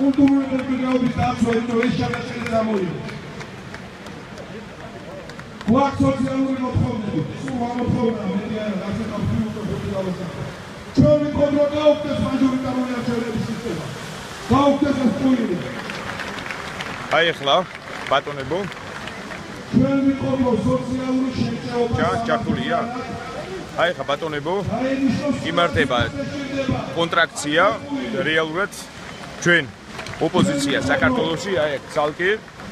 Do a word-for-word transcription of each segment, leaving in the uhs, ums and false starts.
კულტურული მემკვიდრეობის დაცვა იმიტომ ეს ჩაკეტილი გამოიღო. გვაქვს სოციალური მოთხოვნები, სულ ამოთხოვნაა მეტი არა, რაც ეხა ფილოსოფიური გავასახე. ჩვენ ვიყოთ რომ გაუქმდეს მაჟორიტარული არჩევნების სისტემა. გაუქმდეს ეს პუილი. აი ახლა ბატონებო ჩვენ ვიყოთ რომ სოციალური შეჭრება ჯა ჯაკულია. აი ახლა ბატონებო იმართება კონტრაქცია რეალურად ჩვენ ოპოზიცია საქართველოში აი აქ ცალკე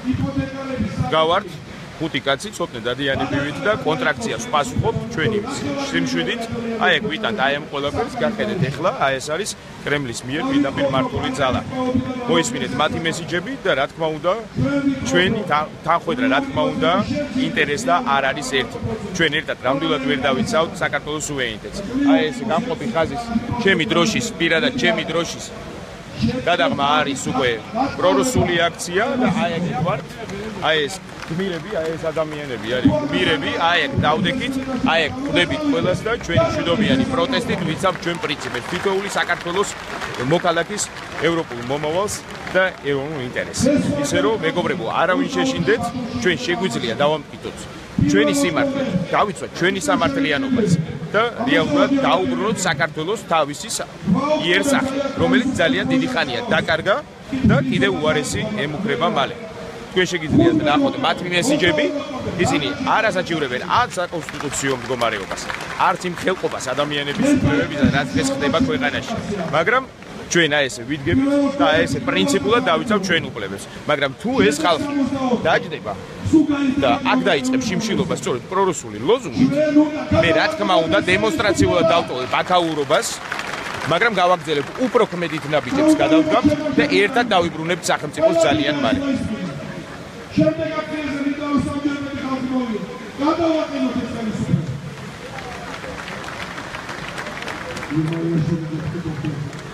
გავართ ხუთი კაცი ცოტნე დადიანებივით და კონტრაქციას პასუხობ ჩვენი სიმშვიდით აი აქ ვიტანთ აი ამ ყველაფერს გახედეთ ახლა აი ეს არის კრემლის მიერ პირდაპირ მართული ძალა მოისმინეთ მათი მესიჯები და რა თქმა უნდა ჩვენი თანხმედრა რა თქმა უნდა ინტერესი და არ არის ერთი ჩვენ ერთად ნამდვილად ვერ დავიცავთ საქართველოს სუვერენიტეტს აი ეს გამყოფი ხაზის ჩემი დროშის პირადად ჩემი დროშის გადაღმა არის უკვე პრორუსული აქცია და აი აქ ვართ აი ეს გმირები, აი ეს ადამიანები არის გმირები, აი აქ დავდექით, აი აქ ხვდებით ყველას და ჩვენი მშვიდობიანი პროტესტით ვიცავთ ჩვენ პრინციპებს, თითოეული საქართველოს მოქალაქის ევროპულ მომავალს და ეროვნულ ინტერესს. ისე რომ მეგობრებო, არავინ შეშინდეთ, ჩვენ შეგვიძლია დავამტკიცოთ ჩვენი სიმართლე, დავიცვათ ჩვენი სამართლიანობაც და რეალურად დაუბრუნოთ საქართველოს თავისი იერსახე, რომელიც ძალიან დიდი ხანია დაკარგა და კიდევ უარესი ემუქრება მალე. ჩვენ შეგიძლიათ ნახოთ მათი მესიჯები, ისინი არ ასაჩივრებენ არც საკონსტიტუციო მდგომარეობას, არც იმ ხელყოფას ადამიანების უფლებებიდან, რაც ეს ხდება ქვეყანაში. მაგრამ ჩვენ აი ესე ვიდგებით და აი ესე პრინციპულად დავიცავთ ჩვენ უფლებებს. მაგრამ თუ ეს ხალხი დაჯდება და აქ დაიწყებს შიმშილობა სწორედ პრორუსული ლოზუნგით, მე რა თქმა უნდა დემონსტრაციულად დავტოვებ აქაურობას, მაგრამ გავაგრძელებ უფრო ქმედით ნაბიჯებს გადავდგამთ და ერთად დავიბრუნებთ სახელმწიფოს ძალიან მალე. შემდეგ აქციაზე ვიდაოს სამჯერმეტი ხალხი მოვიდა. გადავაყენოთ ეს ხელისუფლება.